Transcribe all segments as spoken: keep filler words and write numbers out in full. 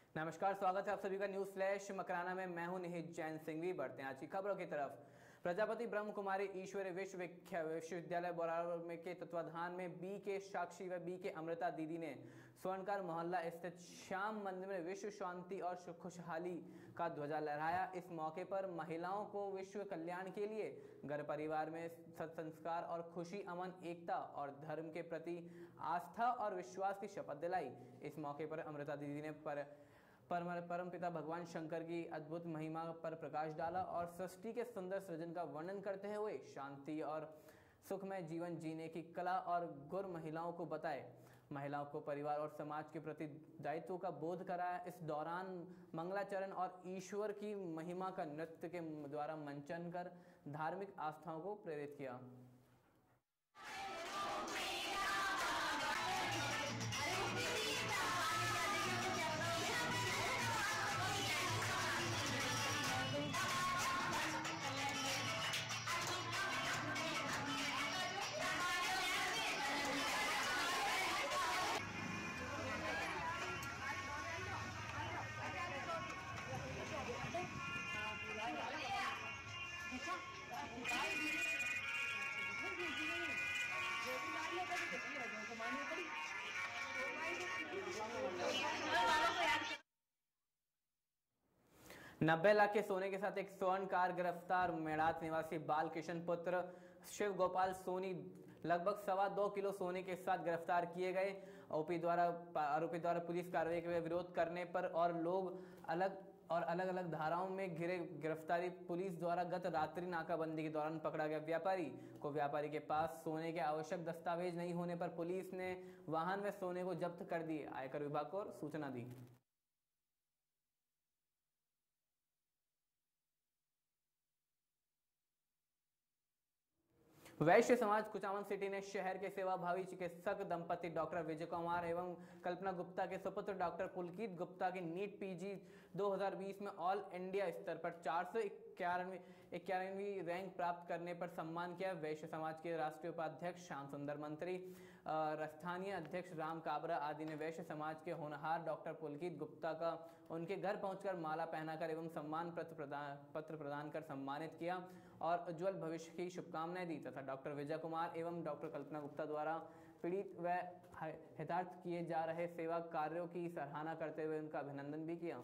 नमस्कार, स्वागत है आप सभी का न्यूज फ्लैश मकराना में। मैं हूं निहित जैन सिंघवी। बढ़ते हैं आज की खबरों की तरफ। प्रजापति ब्रह्म कुमारी ईश्वरी विश्व विश्वविद्यालय बोरावल में के तत्वाधान में बी के साक्षी व बी के अमृता दीदी ने स्वर्णकार मोहल्ला स्थित श्याम मंदिर में विश्व शांति और खुशहाली का ध्वजा लहराया। इस मौके पर महिलाओं को विश्व कल्याण के लिए घर परिवार में सत्संस्कार और खुशी, अमन, एकता और धर्म के प्रति आस्था और विश्वास की शपथ दिलाई। इस मौके पर अमृता दीदी ने पर परम परम पिता भगवान शंकर की अद्भुत महिमा पर प्रकाश डाला और सृष्टि के सुंदर सृजन का वर्णन करते हुए शांति और सुखमय जीवन जीने की कला और गुर महिलाओं को बताए। महिलाओं को परिवार और समाज के प्रति दायित्व का बोध कराया। इस दौरान मंगलाचरण और ईश्वर की महिमा का नृत्य के द्वारा मंचन कर धार्मिक आस्थाओं को प्रेरित किया। नब्बे लाख के सोने के साथ एक स्वर्णकार गिरफ्तार। मेड़ात निवासी बाल किशन पुत्र शिव गोपाल सोनी लगभग सवा दो किलो सोने के साथ गिरफ्तार किए गए। आरोपी द्वारा आरोपी द्वारा पुलिस कार्रवाई के विरोध करने पर और लोग अलग और अलग अलग धाराओं में घिरे गिरफ्तारी पुलिस द्वारा गत रात्रि नाकाबंदी के दौरान पकड़ा गया। व्यापारी को व्यापारी के पास सोने के आवश्यक दस्तावेज नहीं होने पर पुलिस ने वाहन में सोने को जब्त कर दिए। आयकर विभाग को सूचना दी। वैश्य समाज कुचामन सिटी ने शहर के सेवाभावी चिकित्सक दंपति डॉक्टर विजय कुमार एवं कल्पना गुप्ता के सुपुत्र डॉक्टर पुलकित गुप्ता की नीट पीजी दो हज़ार बीस में ऑल इंडिया स्तर पर चार सौ इक्यानवे इक्यानवी रैंक प्राप्त करने पर सम्मान किया। वैश्य समाज के राष्ट्रीय उपाध्यक्ष श्याम सुंदर, मंत्री, स्थानीय अध्यक्ष राम काबरा आदि ने वैश्य समाज के होनहार डॉक्टर पुलकित गुप्ता का उनके घर पहुंचकर माला पहनाकर एवं सम्मान पत्र प्रदान पत्र प्रदान कर सम्मानित किया और उज्जवल भविष्य की शुभकामनाएं दी तथा डॉक्टर विजय कुमार एवं डॉक्टर कल्पना गुप्ता द्वारा पीड़ित व हितार्थ किए जा रहे सेवा कार्यों की सराहना करते हुए उनका अभिनंदन भी किया।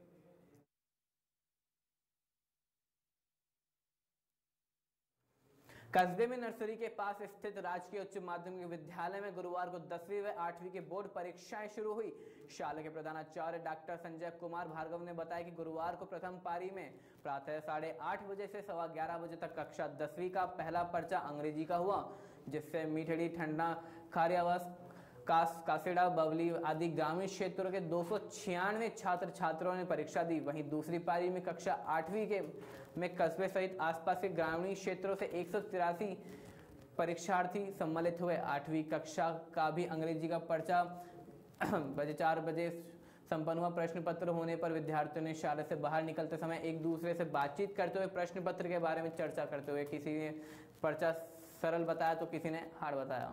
कस्बे में नर्सरी के पास स्थित राजकीय उच्च माध्यमिक विद्यालय में गुरुवार को दसवीं व आठवीं की बोर्ड परीक्षाएं शुरू हुई। शाला के प्रधानाचार्य डॉक्टर संजय कुमार भार्गव ने बताया कि गुरुवार को प्रथम पारी में प्रातः साढ़े आठ बजे से सवा ग्यारह बजे तक कक्षा दसवीं का पहला पर्चा अंग्रेजी का हुआ, जिससे मीठड़ी, ठंडा, खारियावास, कास कासेड़ा, बवली आदि ग्रामीण क्षेत्रों के दो सौ छियानवे छात्र छात्राओं ने परीक्षा दी। वहीं दूसरी पारी में कक्षा आठवीं के में कस्बे सहित आसपास के ग्रामीण क्षेत्रों से एक सौ तिरासी परीक्षार्थी सम्मिलित हुए। आठवीं कक्षा का भी अंग्रेजी का पर्चा बजे चार बजे संपन्न हुआ। प्रश्न पत्र होने पर विद्यार्थियों ने शाला से बाहर निकलते समय एक दूसरे से बातचीत करते हुए प्रश्न पत्र के बारे में चर्चा करते हुए किसी ने पर्चा सरल बताया तो किसी ने हार्ड बताया।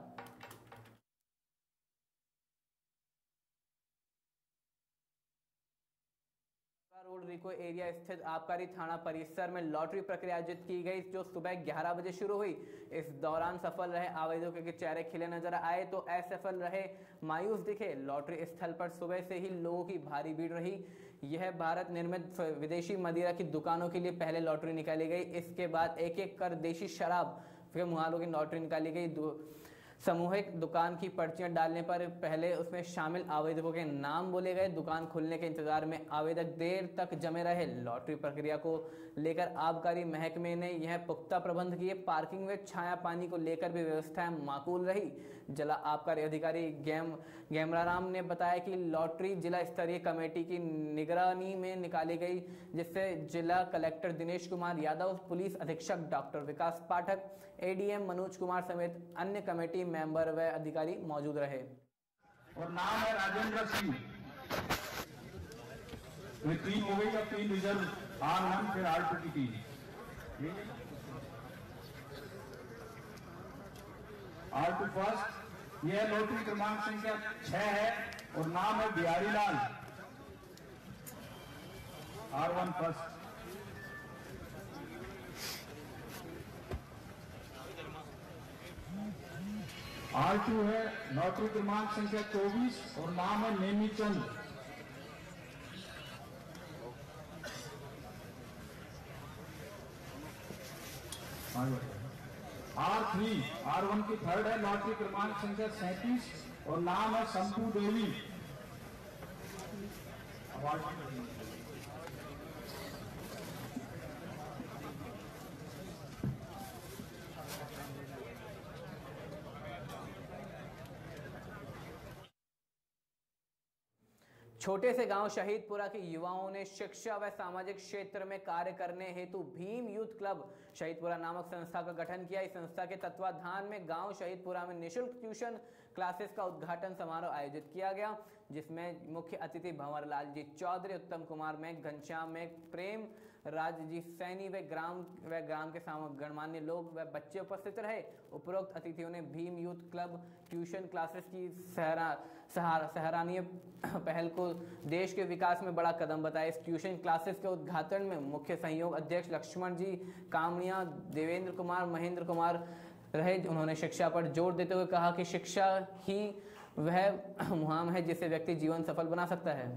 रोड रिको एरिया स्थित आबकारी थाना परिसर में लॉटरी प्रक्रिया आयोजित की गई, जो सुबह ग्यारह बजे शुरू हुई। इस दौरान सफल रहे आवेदकों के चेहरे खिले नजर आए तो असफल रहे मायूस दिखे। लॉटरी स्थल पर सुबह से ही लोगों की भारी भीड़ रही। यह भारत निर्मित विदेशी मदिरा की दुकानों के लिए पहले लॉटरी निकाली गई। इसके बाद एक एक कर देशी शराब के मुहालों की लॉटरी निकाली गई। सामूहिक दुकान की पर्चियां डालने पर पहले उसमें शामिल आवेदकों के नाम बोले गए। दुकान खुलने के इंतजार में आवेदक देर तक जमे रहे। लॉटरी प्रक्रिया को लेकर आबकारी महकमे ने यह पुख्ता प्रबंध किए। पार्किंग व छाया पानी को लेकर भी व्यवस्थाएं माकूल रही। जिला आबकारी अधिकारी गैम गैमराराम ने बताया कि लॉटरी जिला स्तरीय कमेटी की निगरानी में निकाली गई, जिससे जिला कलेक्टर दिनेश कुमार यादव, पुलिस अधीक्षक डॉक्टर विकास पाठक, एडीएम मनोज कुमार समेत अन्य कमेटी मेंबर व अधिकारी मौजूद रहे। और नाम है राजेंद्र सिंह। तीन हो गई, अब तीन रिजर्व आर वन फिर आर टू की तीन। आर टू फर्स्ट, यह लॉटरी क्रमांक संख्या छह है और नाम है Bihari Lal. R one first. R two है लॉटरी क्रमांक संख्या चौबीस और नाम है Nemi Chand. R three R one की थर्ड है लॉटरी क्रमांक संख्या सैंतीस और नाम है संपू देवी। छोटे से गांव शहीदपुरा के युवाओं ने शिक्षा व सामाजिक क्षेत्र में कार्य करने हेतु भीम यूथ क्लब शहीदपुरा नामक संस्था का गठन किया। इस संस्था के तत्वाधान में गांव शहीदपुरा में निःशुल्क ट्यूशन क्लासेस का उद्घाटन समारोह आयोजित किया गया, जिसमें मुख्य अतिथि भंवर लाल जी चौधरी, उत्तम कुमार मेघ, घनश्याम मेघ, प्रेम राज जी सैनी व ग्राम व ग्राम के गणमान्य लोग व बच्चे उपस्थित रहे। उपरोक्त अतिथियों ने Bhim youth club tuition classes की सराहनीय पहल को देश के विकास में बड़ा कदम बताया। इस ट्यूशन क्लासेस के उद्घाटन में मुख्य सहयोग अध्यक्ष लक्ष्मण जी कामनिया, देवेंद्र कुमार, महेंद्र कुमार रहे। उन्होंने शिक्षा पर जोर देते हुए कहा कि शिक्षा ही वह मुहाम है जिससे व्यक्ति जीवन सफल बना सकता है।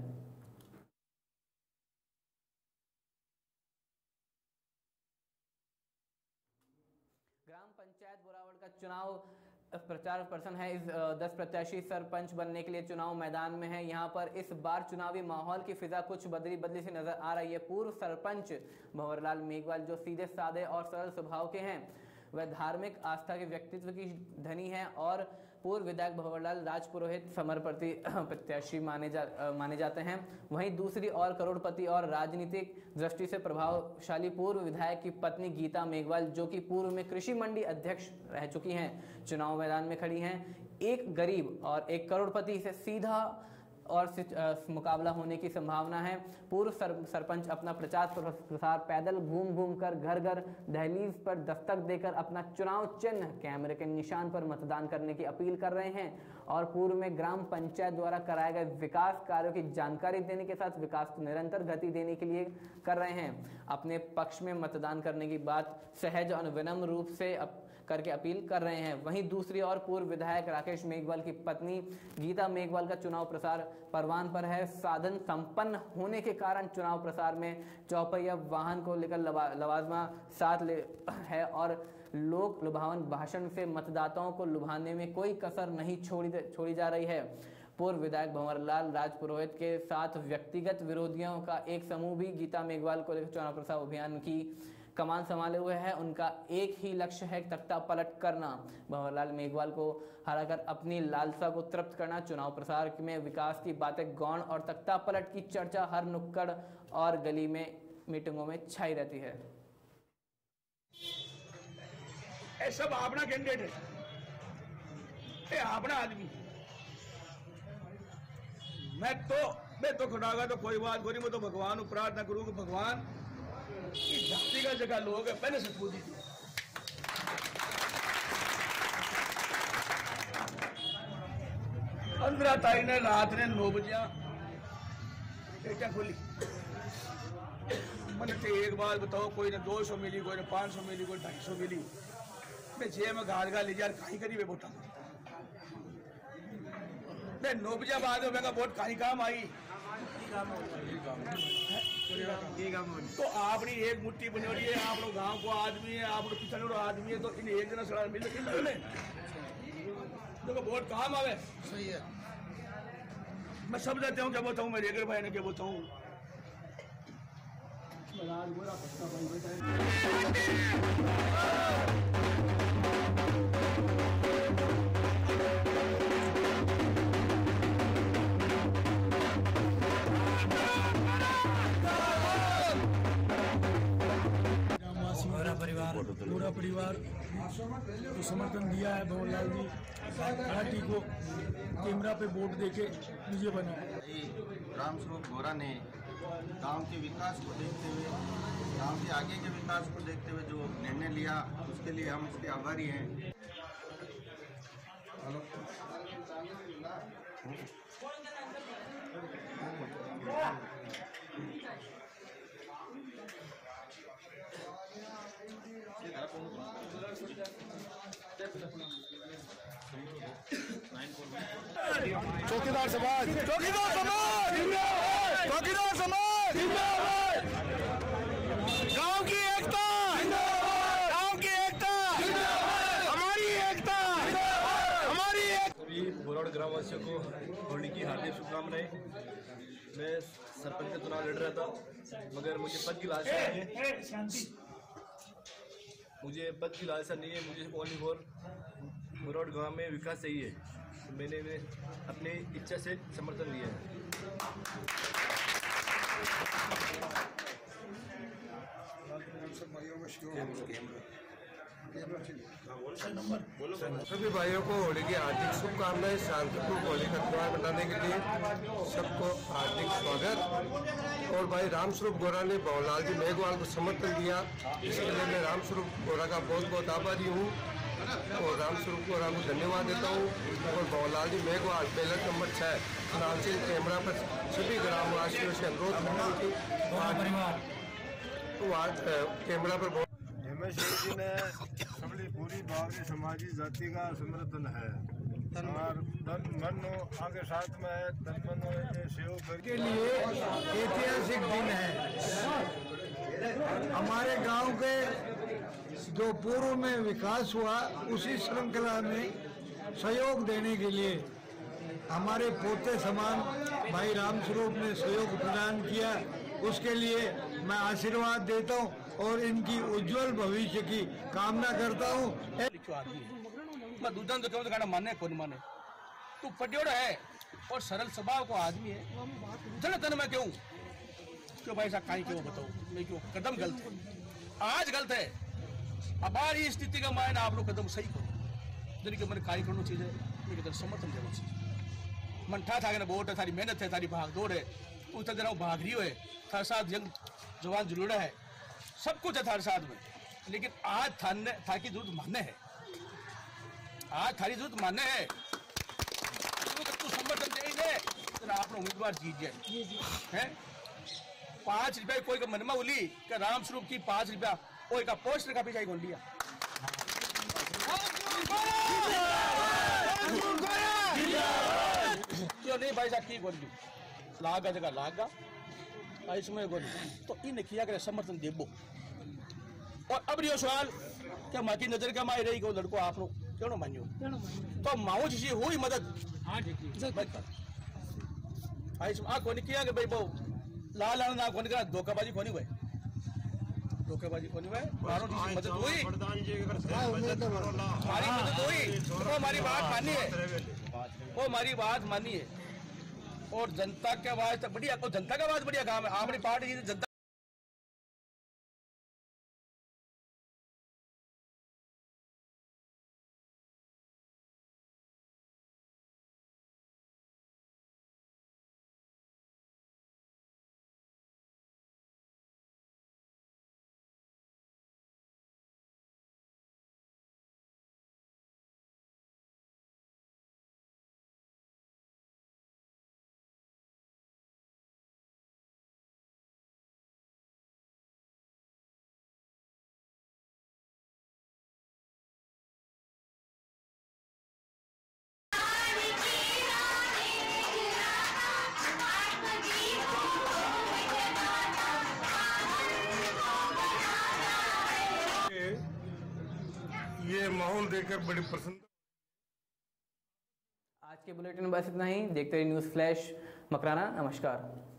ग्राम पंचायत बोरावड़ का चुनाव प्रचार पर्सन है। इस दस प्रत्याशी सरपंच बनने के लिए चुनाव मैदान में है। यहाँ पर इस बार चुनावी माहौल की फिजा कुछ बदली बदली से नजर आ रही है। पूर्व सरपंच भंवरलाल मेघवाल जो सीधे साधे और सरल स्वभाव के हैं, वह धार्मिक आस्था के व्यक्तित्व की धनी है और पूर्व विधायक भंवरलाल राजपुरोहित समर्पति प्रत्याशी माने जा माने जाते हैं। वहीं दूसरी ओर करोड़पति और राजनीतिक दृष्टि से प्रभावशाली पूर्व विधायक की पत्नी गीता मेघवाल, जो कि पूर्व में कृषि मंडी अध्यक्ष रह चुकी हैं, चुनाव मैदान में खड़ी हैं। एक गरीब और एक करोड़पति से सीधा और मुकाबला होने की संभावना है। पूर्व सर, सरपंच अपना प्रचार प्रसार पैदल घूम घूम कर घर घर दहलीज पर दस्तक देकर अपना चुनाव चिन्ह कैमरे के निशान पर मतदान करने की अपील कर रहे हैं और पूर्व में ग्राम पंचायत द्वारा कराए गए विकास कार्यों की जानकारी देने के साथ विकास को निरंतर गति देने के लिए कर रहे हैं। अपने पक्ष में मतदान करने की बात सहज और विनम्र रूप से अप, करके अपील कर रहे हैं। वहीं दूसरी ओर पूर्व विधायक राकेश मेघवाल की पत्नी गीता मेघवाल का चुनाव प्रसार परवान पर है। साधन संपन्न होने के कारण चुनाव प्रसार में चौपहिया वाहन को लेकर लवाजमा साथ ले है और लोक लुभावन भाषण से मतदाताओं को लुभाने में कोई कसर नहीं छोड़ी छोड़ी जा रही है। पूर्व विधायक भंवरलाल राजपुरोहित के साथ व्यक्तिगत विरोधियों का एक समूह भी गीता मेघवाल को लेकर चुनाव प्रसार अभियान की कमान संभाले हुए है। उनका एक ही लक्ष्य है, तख्ता पलट करना, भंवरलाल मेघवाल को हराकर अपनी लालसा को तृप्त करना। चुनाव प्रसार में विकास की बातें गौण और तख्ता पलट की चर्चा हर नुक्कड़ और गली में मीटिंगों में छाई रहती है। ये सब अपना कैंडिडेट है, ये अपना आदमी। मैं तो मैं तो खड़ागा तो कोई बात कोई, मैं तो भगवान को प्रार्थना करूँ कि भगवान इस धरती का जगह लोग है पहले से पूजी थी। पंद्रह तारीख ने रात ने नौ बजे पेटा खोली। मैंने तो एक बात बताओ, कोई ने दो सौ मिली, कोई ने पांच सौ मिली, कोई ढाई सौ मिली। मैं जे में घाट घाट लीजिए कहीं करी वे बोटा मैं नौ बजे बाद में वोट कहीं काम आई। तो आपने एक मुट्ठी बनी है, आप लोग गांव को आदमी है, आप लोग किसान आदमी है, तो इन एक दिन सड़ा मिल तो वोट काम आवे। सही है, मैं सब देते हूँ क्या बोलता हूँ, मैं रेगर भाई ने क्या बोलता हूँ। पूरा परिवार तो समर्थन दिया है भंवरलाल जी पार्टी को, कैमरा पे वोट देके विजय बना। राम स्वरूप गौरा ने गांव के विकास को देखते हुए, गांव के आगे के विकास को देखते हुए जो निर्णय लिया, उसके लिए हम इसके आभारी हैं। चौकीदार समाज, चौकीदार समाज, चौकीदार समाज, गांव की एकता, गांव की एकता, हमारी एकता, हमारी एकता। सभी बोराड़ ग्रामवासियों को होली की हार्दिक शुभकामनाएं। मैं सरपंच का चुनाव लड़ रहा था, मगर मुझे पद की लालसा नहीं है, मुझे पद की लालसा नहीं है, मुझे ओनली फॉर बोराड़ गांव में विकास चाहिए। तो मैंने अपनी इच्छा से समर्थन दिया है। सभी भाइयों को होली की हार्दिक शुभकामनाएं। शांतिपूर्ण होली का त्योहार मनाने के लिए सबको हार्दिक स्वागत। और भाई रामस्वरूप गोरा ने भवनलाल जी मेघवाल को समर्थन दिया, इसके लिए मैं रामस्वरूप गोरा का बहुत बहुत आभारी हूँ और रामस्वरूप गोरा को धन्यवाद देता हूँ। और भवनलाल जी मेघवाल बैलेट नंबर छः नाम से कैमरा पर सभी ग्रामवासियों से अनुरोध करता हूँ कि कैमरा पर हेमेश जी ने सबली पूरी बावरी समाजी जाति का समर्थन है और तन मन आगे साथ में है, तन मन सहयोग के लिए ऐतिहासिक दिन है। हमारे गांव के जो पूर्व में विकास हुआ उसी श्रृंखला में सहयोग देने के लिए हमारे पोते समान भाई रामस्वरूप ने सहयोग प्रदान किया। उसके लिए मैं आशीर्वाद देता हूँ और इनकी उज्जवल भविष्य की कामना करता हूँ। मैं दूसरा तो क्यों तो माने कौन माने, तू पटियोड़ा है और सरल स्वभाव को आदमी है, जन तन मैं क्यों क्यों भाई साहब काई क्यों बताओ, मैं क्यों कदम गलत है, आज गलत है। अब ये स्थिति का मायना आप लोग कदम सही करो, जिनके मैंने कार्य करना चाहिए, मेरे समर्थन देना चाहिए। मन ठा था वोट है, थारी मेहनत है, थारी भाग दौड़ है, उस तरह भाग रही है, थारे साथ यंग जवान जरूर है, सब कुछ है थारे साथ में, लेकिन आज थाने था की जरूरत मानने है, आज थारी जरूरत मानने है। तू समर्थन देंगे तो आप उम्मीदवार जीत जाए हैं। पांच रुपए कोई का मनमा उली कि रामस्वरूप की पांच रुपया कोई का पोस्टर का पीछा खोल लिया। क्यों नहीं भाई साहब की बोल दी लागा जगह लागा इसमें बोल तो इन किया करे समर्थन देबो। और अब यो सवाल क्या माँ की नजर का माई रही को लड़को आप लोग क्यों मानियो तो माओ जी हुई मदद आ कोनी किया कि भाई बहु लाल लाल ना कोनी करा धोखाबाजी कोनी हुए धोखेबाजी कोनी हुए मारो जी मदद हुई हमारी मदद हुई वो हमारी बात मानी है वो हमारी बात मानी है। और जनता के आवाज तक बढ़िया और जनता का आवाज बढ़िया काम है हमारी पार्टी जनता ये माहौल देखकर बड़ी पसंद। आज के बुलेटिन में बस इतना ही। देखते रहिए न्यूज़ फ्लैश मकराना। नमस्कार।